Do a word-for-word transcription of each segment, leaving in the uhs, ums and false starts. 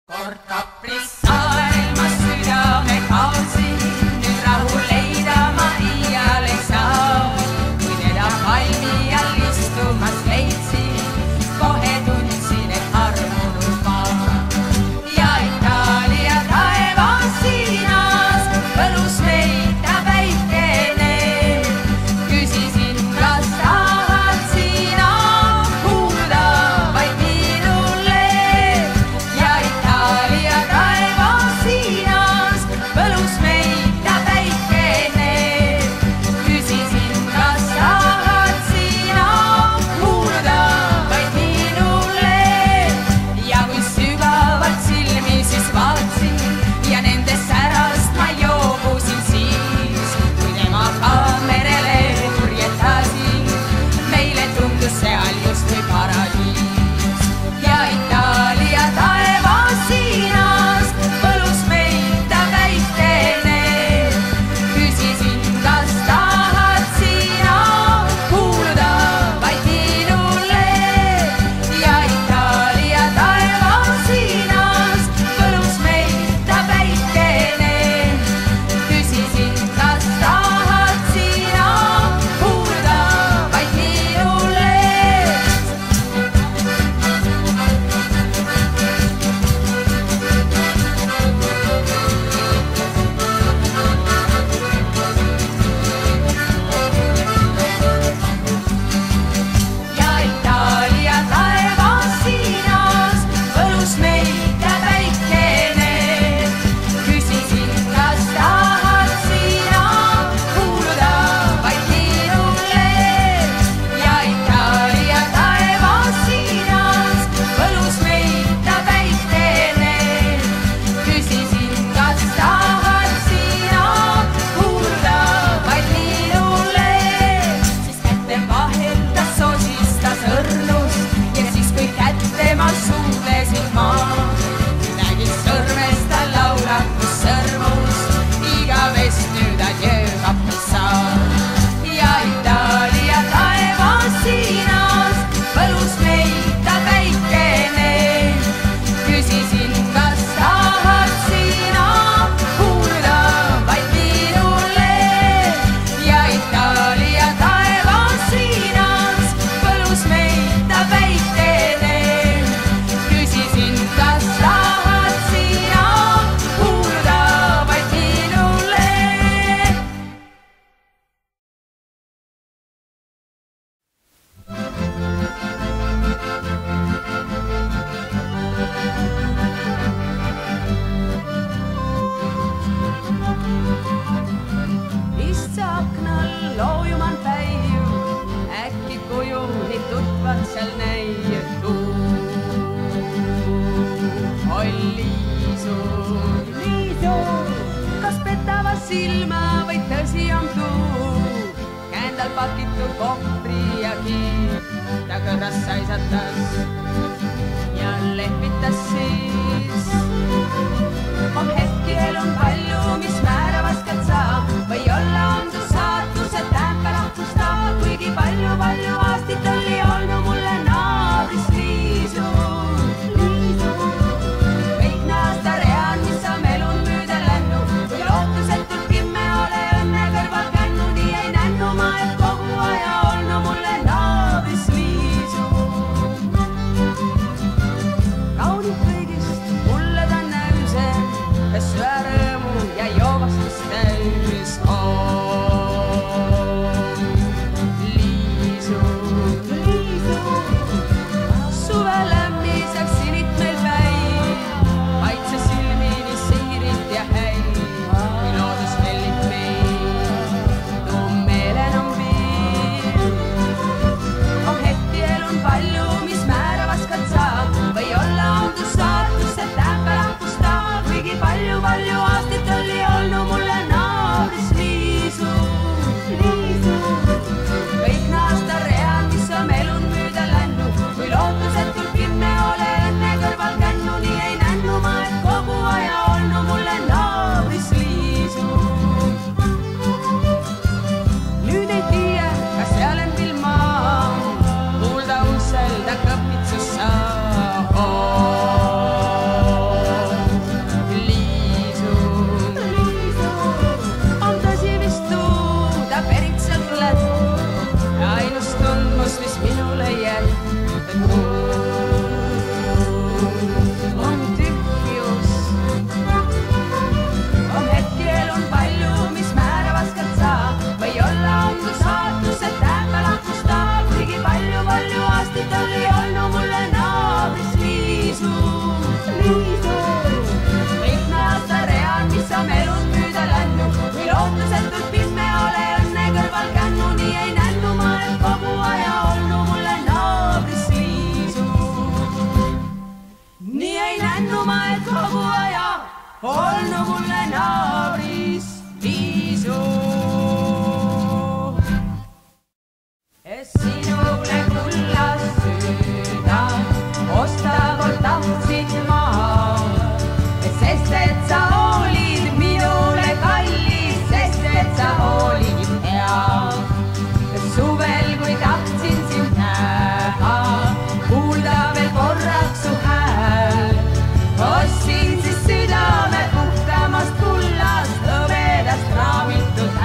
Kord kapris maailmas südame kaotsin, nüüd rahu leida ma iial ei saa. Kui teda palmi all istumas leidsin, kohe tundsin, et armunud maa. Ja Itaalia taevas siinas võlus meid ta päikene. Küsisin, kas tahad sina kuulda vaid minule. Ja Itaalia taevas siinas võlus meid ta päikene. Küsisin, kas tahad sina kuulda vaid minule. Ja kui sügavalt silmi siis vaatsin ja nende särast ma joobusin siis, kui temaga merele purjetasin, meile tundus seal justkui paradiis. Ja Itaalia taevas siinas võlus meid ta päikene. Küsisin, kas tahad sina kuuluda vaid minule. Ja Itaalia taevas siinas võlus meid ta päikene. Küsisin, kas tahad sina kuuluda vaid minule. Ja Itaalia taevas siinas võlus meid ta päikene. Küsisin, kas tahad sina kuuluda vaid minule. Ja Itaalia taevas siinas võlus meid ta päikene. Küsisin, kas tahad sina kuuluda vaid minule. Siis kätte vahel ta sosistas õrnust ja siis kui kätte ma suudlesin ma, nägin sõrmest ta laulakus sõrmust, igavest nüüd adjöö kapissaar. Ja Itaalia taevas siinas võlus meid ta päikene. Küsisin, kas tahad sina kuuluda vaid minule. Ja Itaalia taevas siinas võlus meid ta päikene. Küsisin, kas tahad sina kuuluda vaid minule. Istse aknal loojuman päiv, äkki koju neid tutvad seal näitu. Oi Liisu, Liisu, kas petava silma või tõsi on tuu? Käendal pakitud kohvri ja kiip, ta kõrras saisatas ja lehvitas siis. On hetki elun palju, mis määravastelt saab, või olla on tu saatuse tähka rahvusta, kuigi palju-palju aastit oli olnud mulle naabris Liisu. Liisu, kõik naasta read, mis sa melun müüda lännu, kui lootusetult kimme ole õnne kõrval kännu, nii ei nännu ma, et kogu aja olnud mulle naabris Liisu. Kaunid kännuma, et kogu aja olnu mulle naabris Liisu. Sinule kullas süüda, osta kord tahtsin maha, sest et sa olid minule kallis, sest et sa olid hea. Suvel, kui tahtsin sind näha, kuulda veel korraks su hääl, ostsin siis südame puhtamast kullast, hõbedast raamitud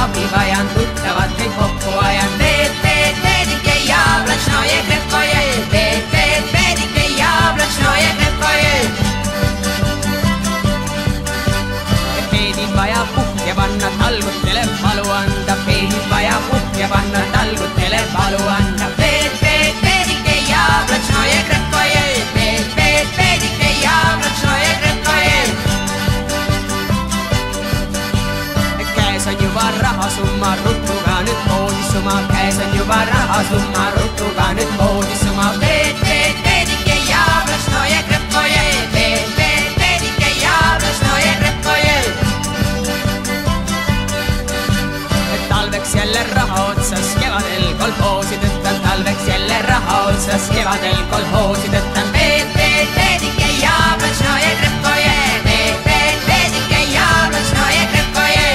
abi vajan, tuttavad kõik kokku ajan. Teed, teed, teedike ja plačnoje krepkoje, teed, teed, teedike ja plačnoje krepkoje. Peedid vaja puhja panna, talgutele valu anda, peedid vaja puhja panna, talgutele valu anda. Teed, teed, teedike ja plačnoje krepkoje, teed, teed, teedike ja plačnoje krepkoje. Käes on juba rahasumma, rutuga nüüd poodissuma, käes on juba rahasumma, rutuga nüüd poodissuma. Teed, teed, teedike ja plačnoje krepkoje, teed, teed, teedike ja plačnoje krepkoje. Talveks jälle raha otsas, kevadel kolhoosi tõttan, talveks jälle raha otsas, kevadel kolhoosi tõttan. Teed, teed, teedike ja plačnoje krepkoje, teed, teed, teedike ja plačnoje krepkoje.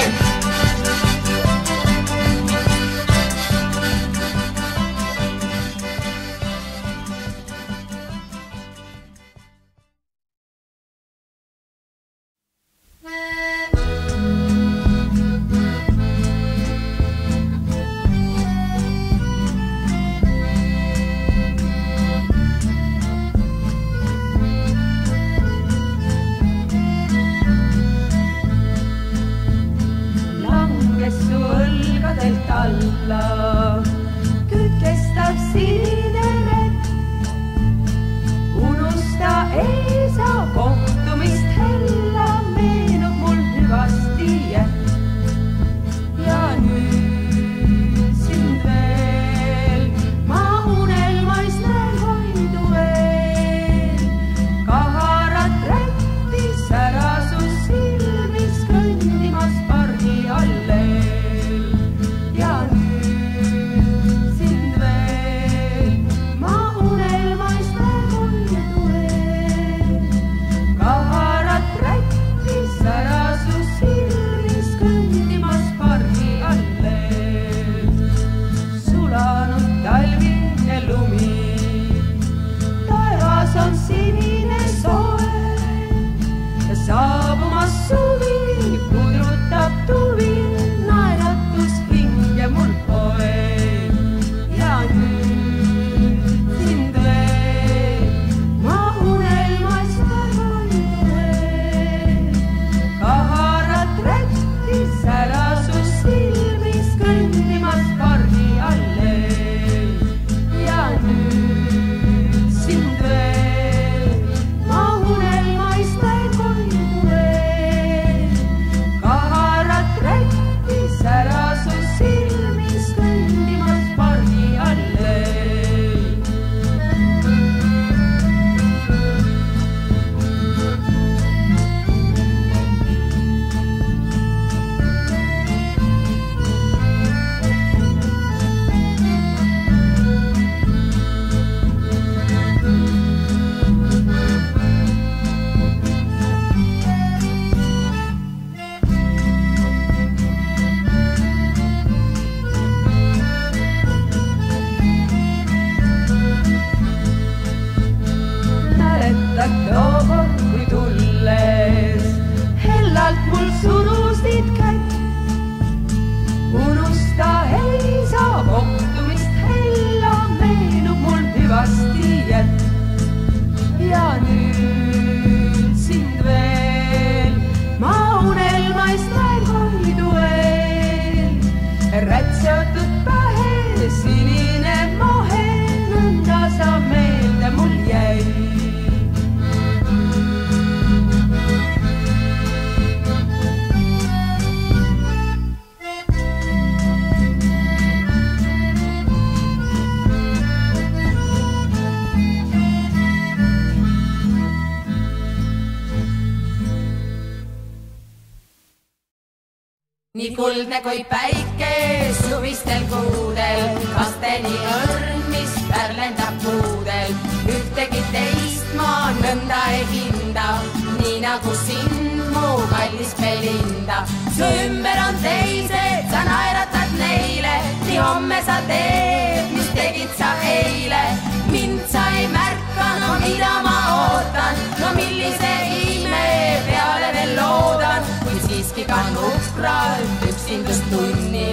Nii kuldne kui päike suvistel kuudel, kasteni õrn, mis pärlendab puudel. Ühtegi teist ma nõnda ei hinda, nii nagu sind, mu kallis Belinda. Su ümber on teised, sa naeratad neile, nii homme sa teed, mis tegid sa eile. Mind sa ei märka, no mida ma ootan, no millise ime peale veel loodan. Siiski ka nukralt üksindust tunni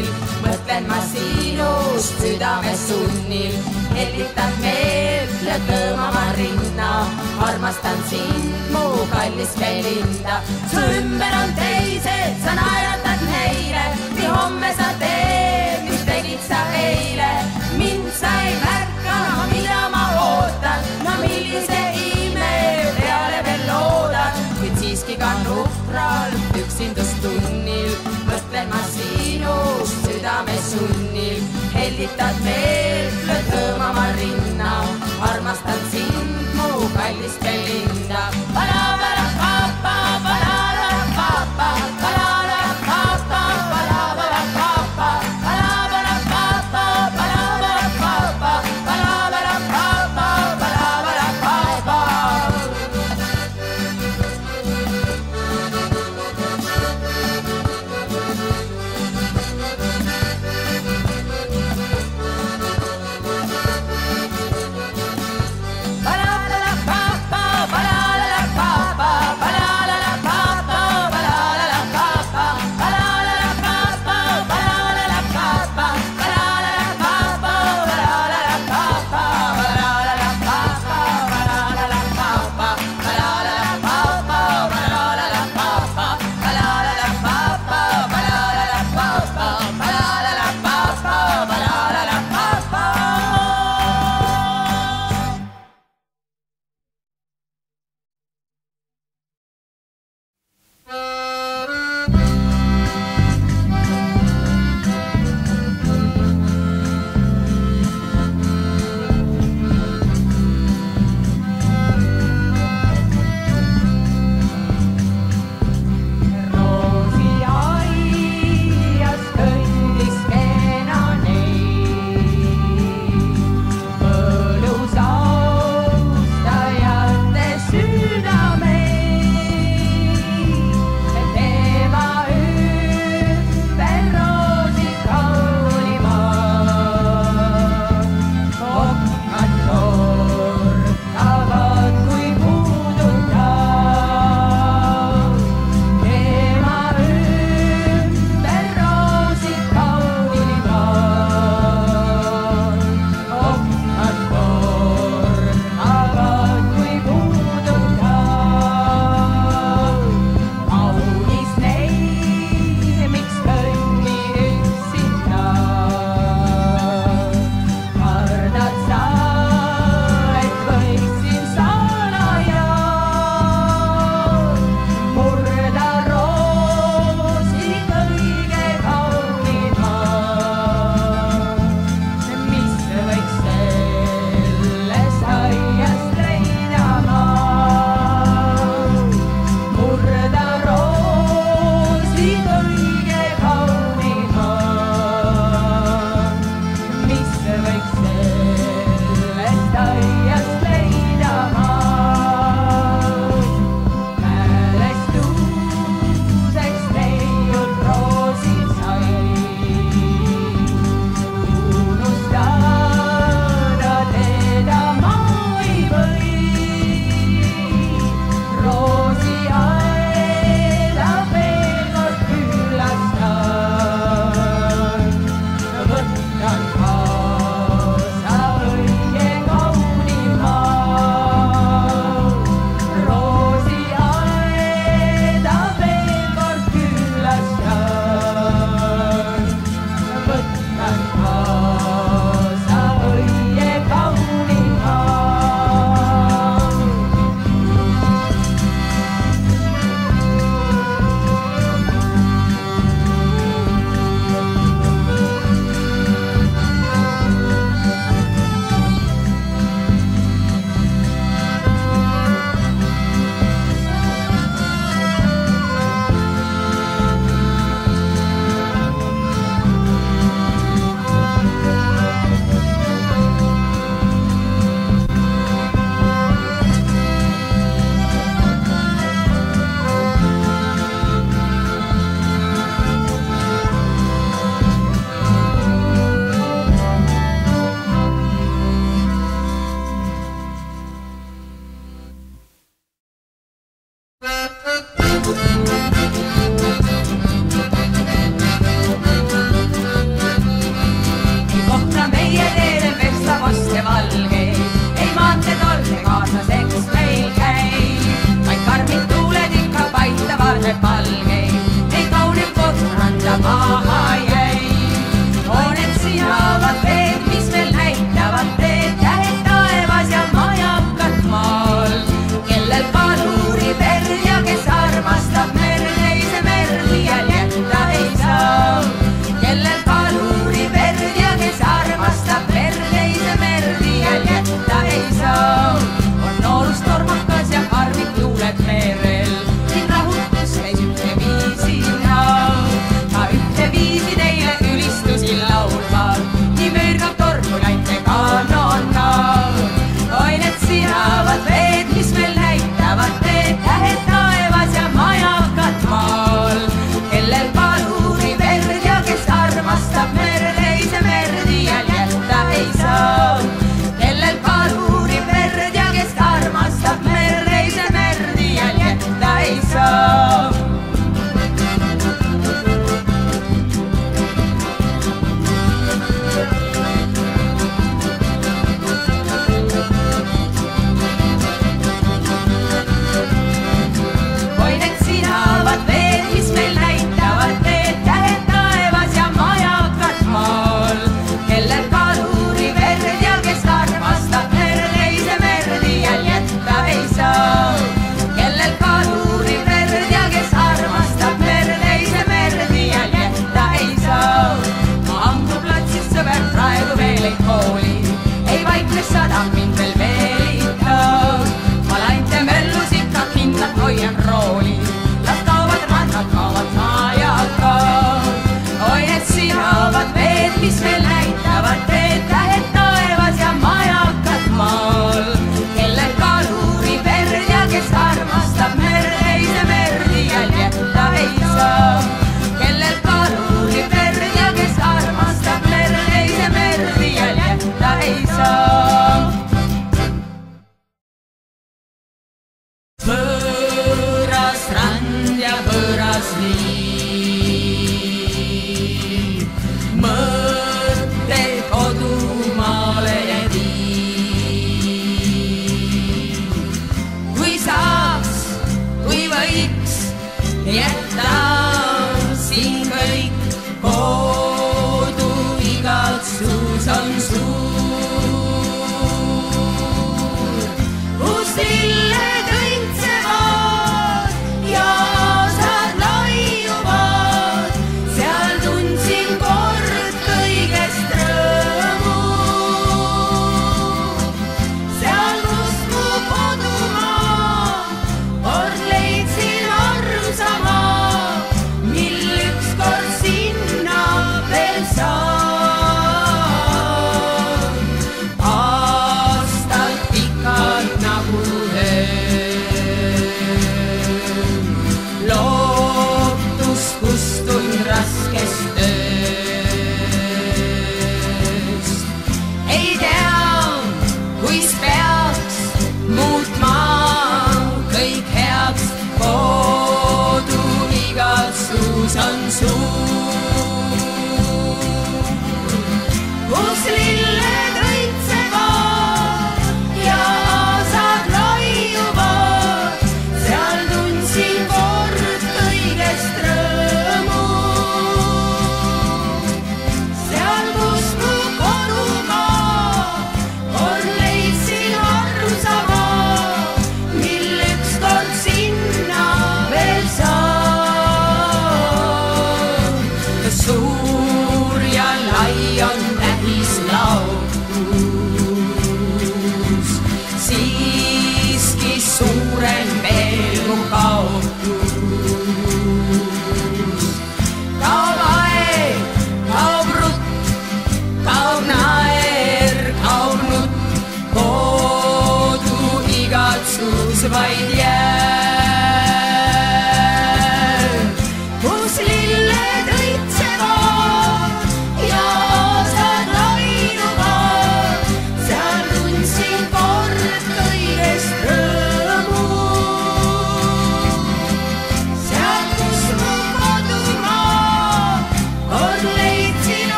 sinust südame sunnil. Hellitad meelt, lööd lõõmama rinna, armastan sind, mu kallis Belinda. Su ümber on teised, sa naeratad neile, nii homme sa teed, mis tegid sa eile. Mind sa ei märka, mida ma ootan, no millise ime peale veel loodad, kuid siiski ka nukralt üksindustunnil mõtlen ma sinust südame sunnil. Hellitad meelt, lööd lõõmama rinna, armastan sind, mu kallis Belinda. Palabara papa, palabara papa, palabara papa, palabara papa, palabara papa, palabara papa, palabara papa, palabara papa. Para ei saa. On noorus tormakas ja harmid tuuled merel. Siin rahutus käis ühte viisi näol. Ma ühte viisi teile ülistusi laulval. Nii möörgab tormu laite kanonal. Oi need sinavad veed, mis meil näitavad teed. Tähed taevas ja majakad maal. Kellel paluri verd ja kes armastab merd, ei see merdi jäl jätta ei saa. Kellel paluri verd ja kes armastab merd, ei see merdi jäl jätta ei saa. Oi need sinavad veed, mis meil näitavad teed. Tähed taevas ja majakad maal. Kellel paluri verd ja kes armastab merd, ei see merdi jäl jätta ei saa. Kellel paluri verd ja kes armastab merd, ei see merdi jäl jätta ei saa. Ma Anglo platsis sõber praegu veel ei hooli. Ei vaikne sada mind veel veelitab. Ma lainte möllus ikka kindlalt hoian rooli. Las kaovad rannad, kaovad majakad. Oi need sinavad veed, mis meil näitavad teed. Tähed taevas ja majakad maal. Kellel kaluri verd ja kes armastab merd, ei see merdi jäl jätta ei saa. Kellel kaluri verd ja kes armastab merd, ei see merdi jäl jätta ei saa. Võõras rand ja võõras liin. Mõtted kodumaale ja viin. Kui saaks, kui võiks jätta siin kõik. Kodu igatsus on suur. Kus lilled õitsevad ja aasad laiuvad. Seal tundsin kord kõigest rõõmu. Seal, kus mu kodumaa, kord leidsin armsama, mil ükskord sinna veel saab.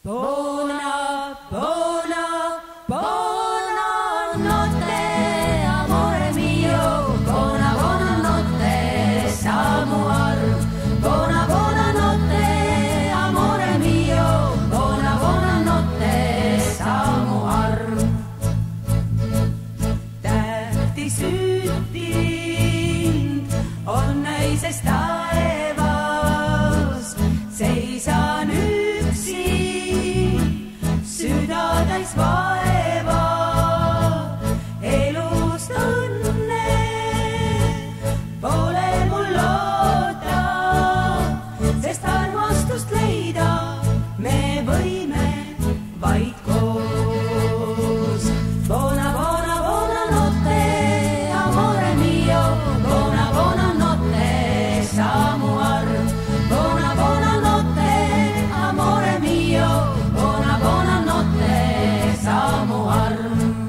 Buona, buona, buonanotte, amore mio, buona, buonanotte, Samuel. Buona, buonanotte, amore mio, buona, buonanotte, Samuel. Tähti süttind on öises taevas, seisan üksi, süda täis vaeva, elust õnne pole mul loota, sest armastust leida me võime vaid koos. Buona, buona, buonanotte, amore mio, buona, buonanotte, Samuel. Buona, buonanotte, amore mio, buona, buonanotte, Samuel.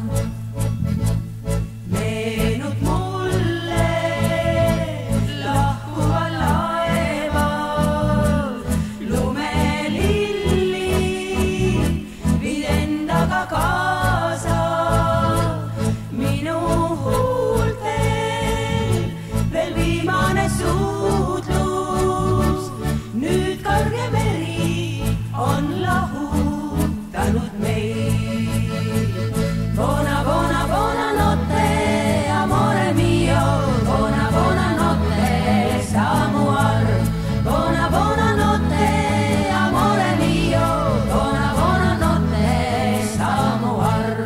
Meenub mulle lahkuval laeval lumelilli, viid endaga kaasa minu huultel veel viimane suudlus. Nüüd kõrge meri on lahutanud meid. Buona, buona, buonanotte, amore mio, buona, buonanotte, Samuel. Buona, buonanotte, amore mio, buona, buonanotte, Samuel.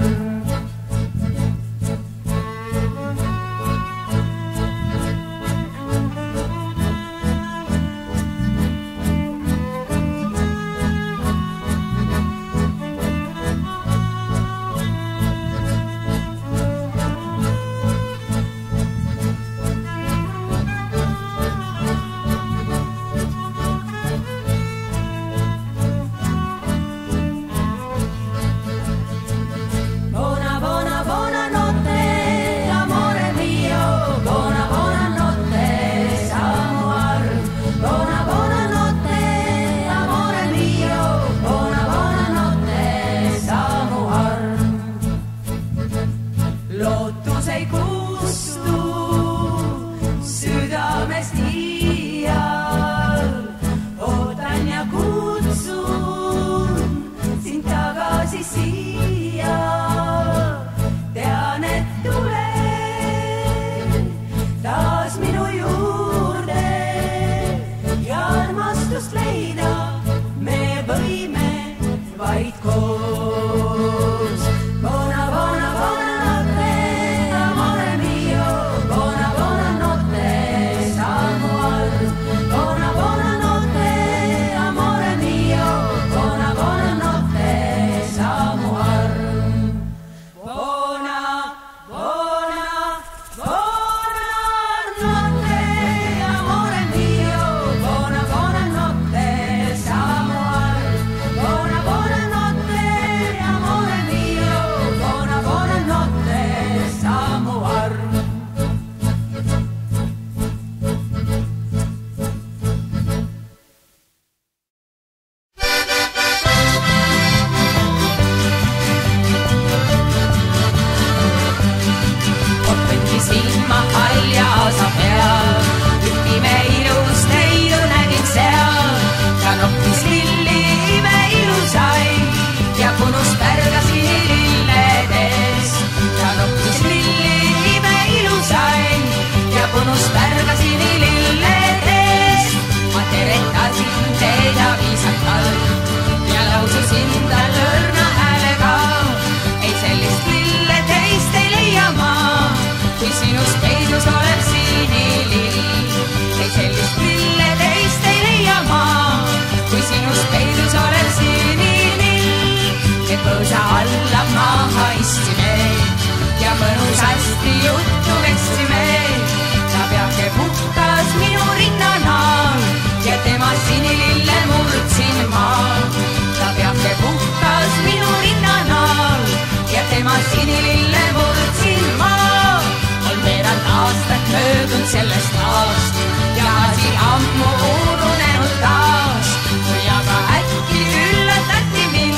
Buona, buona, buonanotte, amore mio, buona, buonanotte, Samuel. Buona, buonanotte, amore mio, buona, buonanotte, Samuel. Lootus ei kustu südamest iial, ootan ja kutsun sind tagasi siia. Tean, et tulen taas minu juurde ja armastust leida me võime vaid koos. Buona, buona, buonanotte, amore mio, buona, buonanotte, Samuel. Buona, buonanotte, amore mio, buona, buonanotte, Samuel. Buona, buona, buonanotte, amore mio, buona, buonanotte, Samuel. Buona, buonanotte, amore mio, buona, buonanotte, Samuel. Oppengi silma haljaosa peal, ütlime ilus neiu nägin seal. Ta noppis lilli imeilusaid ja punust pärgasin lilledes. Ta noppis lilli imeilusaid ja punust pärgasin lilledes. Ma teretasin teda viisakalt ja laususin tal õrna häälega. Ei sellist lille teist ei leia ma, kui sinust peidus olev sinilill. Ei sellist lille teist ei leia ma, kui sinust peidus olev sinilill. Ja põõsa alla maha istsime ja mõnusasti juttu vestsime. Ta peake puhtas minu rinnanaal ja tema sinilille murdsin ma. Ta peake puhtas minu rinnanaal ja tema sinilille murdsin ma. On veerand aastat möödun sellest aast ja asi ammu ununenud taas. Kui aga äkki üllatati mind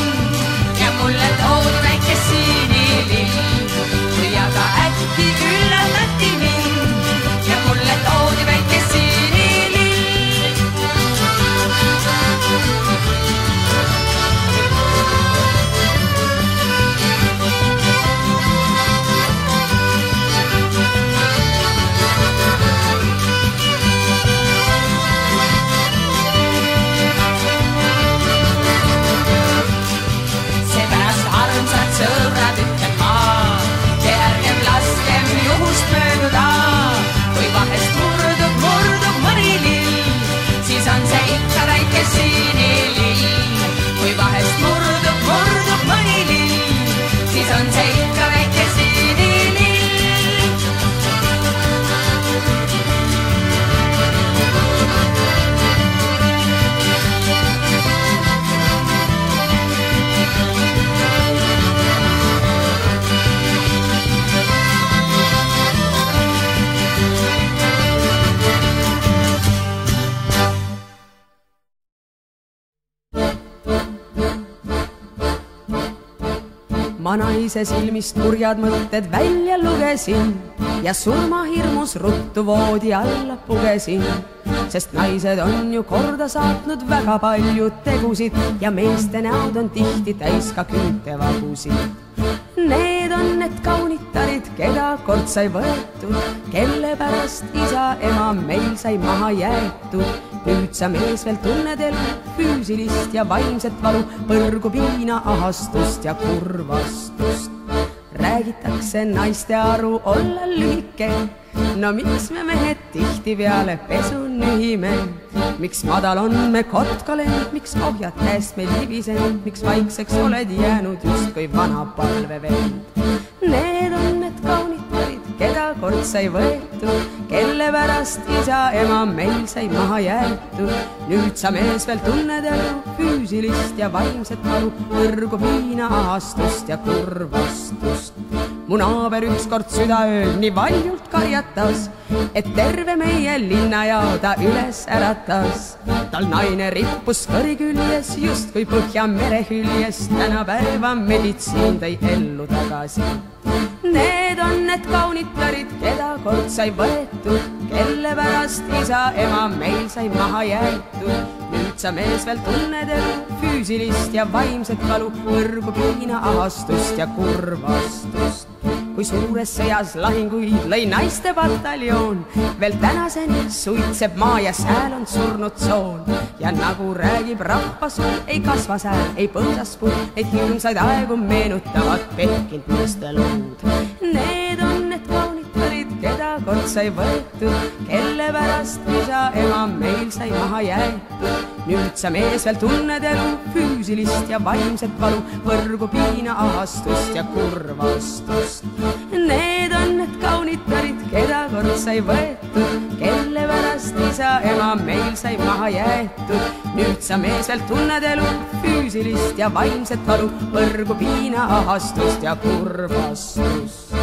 ma naise silmist kurjad mõtted välja lugesin ja surmahirmus ruttu voodi alla pugesin, sest naised on ju korda saatnud väga palju tegusid ja meeste näod on tihti täis ka küüntevagusid. Need on need kaunitarid, keda kord sai võetud, kelle pärast isa, ema meil sai maha jäetud. Nüüd sa mees veel tunned elu, füüsilist ja vaimset valu, põrgu piina, ahastust ja kurvastust. Räägitakse naiste aru olla lühike, no miks me mehed tihti peale pesu nühime? Miks madal on me kotkalend, miks ohjad käest meil libisend, miks vaikseks oled jäänud justkui vana palvevend? Need on need kaunitarid, keda kord sai võetud, kelle pärast isa, ema meil sai maha jäetud. Nüüd sa mees veel tunned elu, füüsilist ja vaimset valu, põrgu piina, ahastust ja kurvastust. Mu naaber ükskord südaööl nii valjult karjatas, et terve meie linnajao ta üles äratas. Tal naine rippus kõri küljes, justkui Põhjamere hüljes, tänapäeva meditsiin tõi ellu tagasi. Need on need kaunitarid, keda kord sai võetud, kelle pärast isa, ema meil sai maha jäetud. Nüüd sa mees veel tunned elu, füüsilist ja vaimset valu, põrgu piina, ahastust ja kurvastust. Kui suures sõjas lahinguid lõi naiste pataljoon, veel tänaseni suitseb maa ja sääl on surnud soon. Ja nagu räägib rahvasuu, ei kasva sääl, ei põõsaspuu, neid hirmsaid aegu meenutavad pehkinud meeste lood. Need on need kaunitarid, keda kord sai võetud, kelle pärast isa, ema meil sai maha jäetud. Nüüd sa mees veel tunned elu, füüsilist ja vaimset valu, põrgu piina, ahastust ja kurvastust. Need on need kaunitarid, keda kord sai võetud, kelle pärast isa, ema meil sai maha jäetud. Nüüd sa mees veel tunned elu, füüsilist ja vaimset valu, põrgu piina, ahastust ja kurvastust.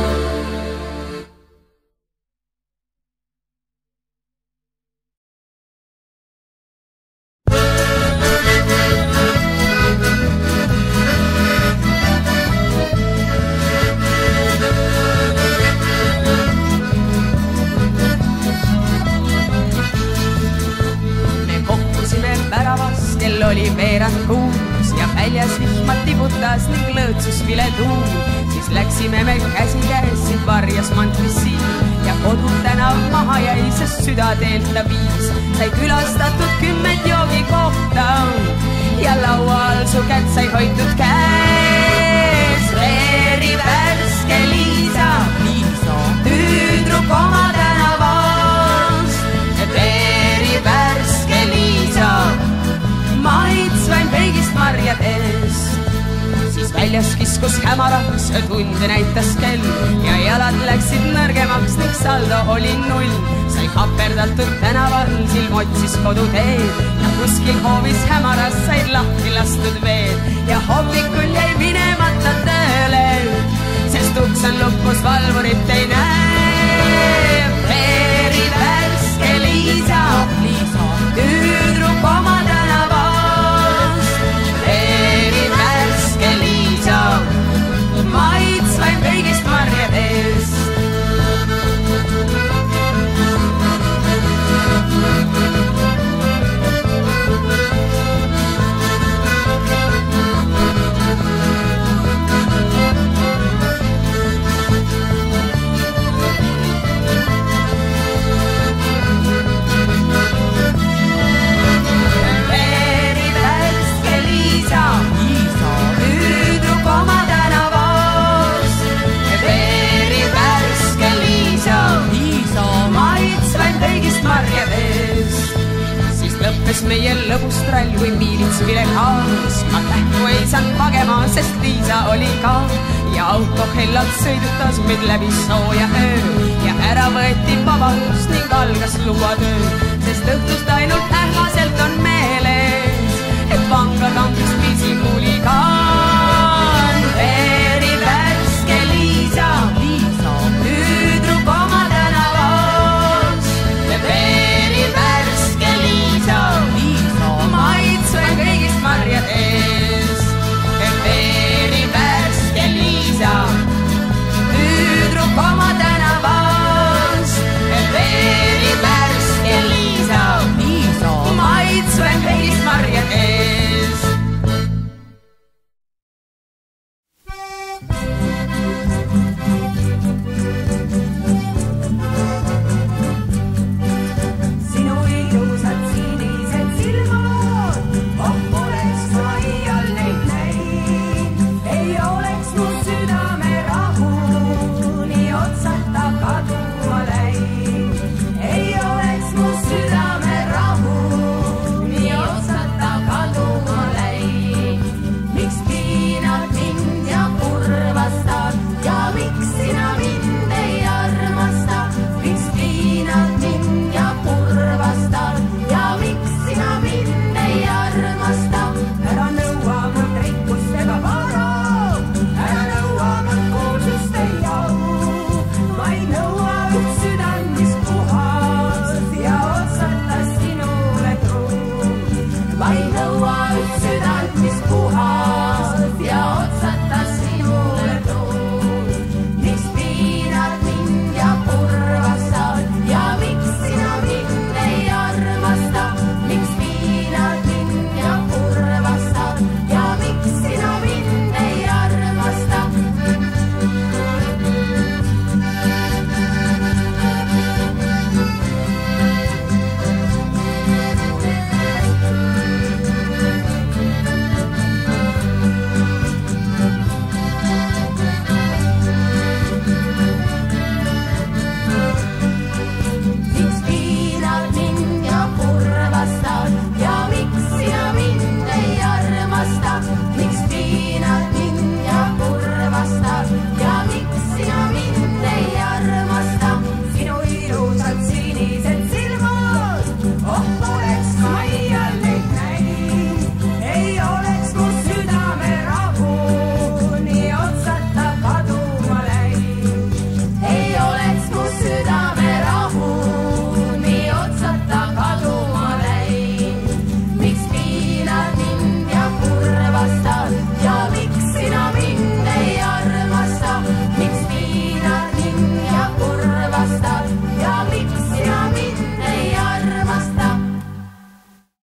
Oli veerand kuus ja väljas vihmad tibutas ning lõõtsus viletuul. Siis läksime me käsikäes, siit varjas mantlissiin ja kodu tänav maha jäi, sest südateelt ta viis. Sai külastatud kümmet joogikohta ja laua all su kätt sai hoitud käes. Veeri värske Liisa, tüdruk oma tänavast. Veeri värske Liisa, maitsvaim peigist marjadest. Siis väljas kiskus hämaraks, tunde näitas kell ja jalad läksid nõrgemaks ning saldo oli null. Sai haperdatud tänaval, silm otsis koduteed ja kuskil hoovis hämaras said lahti lastud veed. Ja hommikul jäi minemata tööle, sest uks on lukus, valvurit ei näe. Veeri värske Liisa, tüdruk oma maitsvaim peigist marjadest. Lõppes meie lõbustrall, kui miilits vile kaas. Ma kähku ei saanud pagema, sest Liisa oli ka. Ja auto hellalt sõidutas meid läbi sooja öö. Ja ära võeti vabadus ning algas luuatöö. Sest õhtust ainult ähmaselt on meeles, et vangla kambis